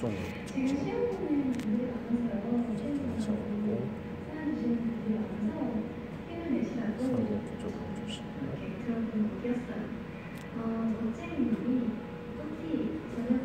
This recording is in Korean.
활동이 지금 시험 보는 분들이 많아서요. 적고 사연 주시는 분들이 많아서 힘을 내시라고 상대 구조를 주시고 이렇게 그런 분이 어디였어요? 어쟁이님이 토티 저녁